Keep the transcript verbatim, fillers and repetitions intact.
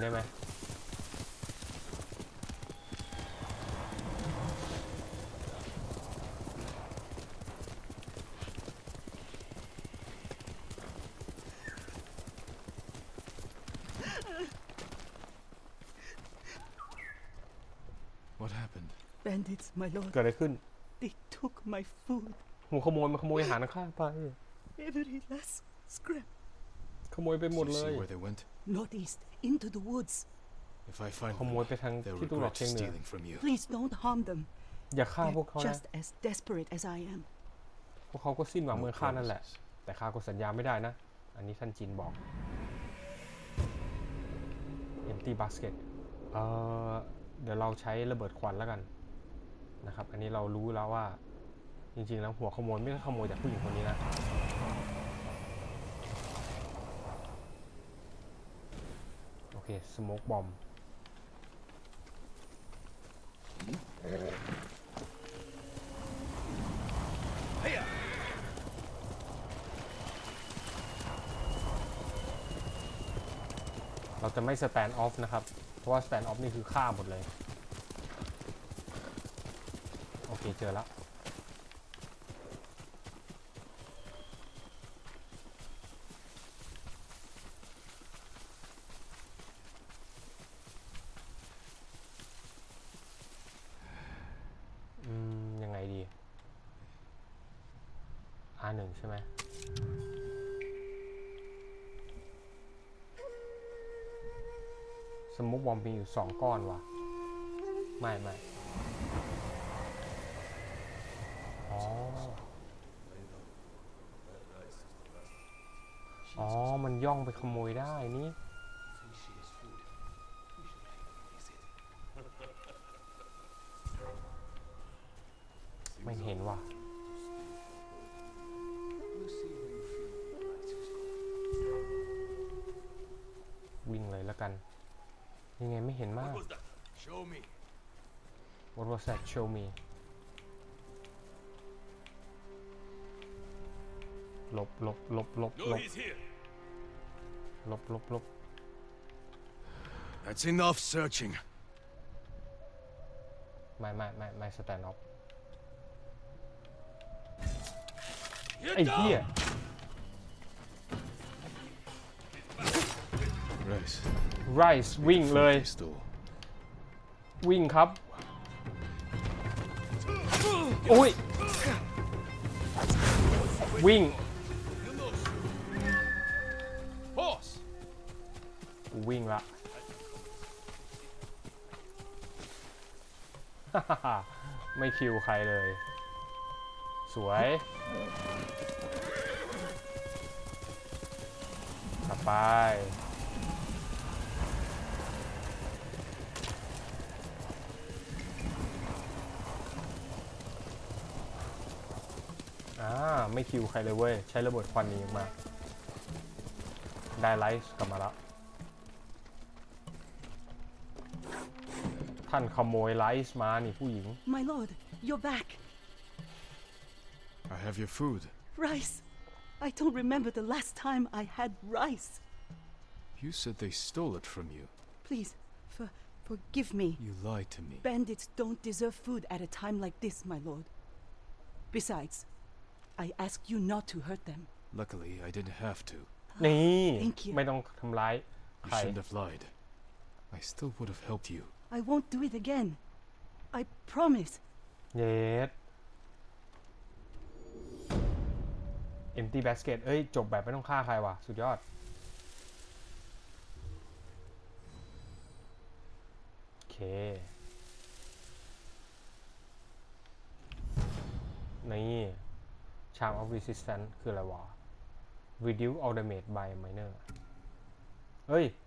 ได้ไหม Bandits, my lord. เกิดอะไรขึ้น They took my food. หัวขโมยมาขโมยอาหารข้างไป Every last scrap. ขโมยไปหมดเลย Northeast, into the woods. If I find ขโมยไปทางที่ตุรกีเหนือ Please don't harm them. อย่าฆ่าพวกเขา They're นะ just as desperate as I am. พวกเขาก็สิ้นหวังเหมือนข้านั่นแหละแต่ข้าก็สัญญาไม่ได้นะอันนี้ท่านจินบอก empty basket เอ่อเดี๋ยวเราใช้ระเบิดควันแล้วกันนะครับอันนี้เรารู้แล้วว่าจริงๆแล้วหัวขโมยไม่ได้ขโมยจากผู้หญิงคนนี้นะโอเคสโมกบอมเราจะไม่สแตนด์ออฟนะครับเพราะว่าสแตนด์ออฟนี่คือฆ่าหมดเลยโอเคเจอแล้วอืมยังไงดี อาร์ หนึ่ง ใช่ไหมสมุกบอมมีอยู่สองก้อนว่ะไม่ไม่อ๋ออ๋อมันย่องไปขโมยได้นี่ไม่เห็นว่ะวิ่งเลยแล้วกันยังไงไม่เห็นมาก What was that? Show me ลบลบลบลบลบลบลบลบ That's enough searching ไม่ไม่ไม่ไม่สแตนด์ออฟไอ้เหี้ย Rice Rice วิ่งเลยวิ่งครับโอ้ยวิ่งวิ่งละไม่คิวใครเลยสวยกลับไปอ่าไม่คิวใครเลยเว้ยใช้ระเบิดควันนี้มาได้ไลท์กลับมาแล้วท่านขโมยไลท์มานี่ผู้หญิง My lord, you're back. I have your food. Rice. I don't remember the last time I had rice. You said they stole it from you. Please, for forgive me. You lied to me. Bandits don't deserve food at a time like this, my lord. Besides, I asked you not to hurt them. Luckily, I didn't have to. นี่ไม่ต้องทำร้ายใค You ร shouldn't have lied. I still would have helped you. I won't do it again. I promise. เยส empty basket เอ้ยจบแบบไม่ต้องฆ่าใครว่ะสุดยอดโอเคนี่ charm of resistance คืออะไรวะ reduce all damage by minor เฮ้ย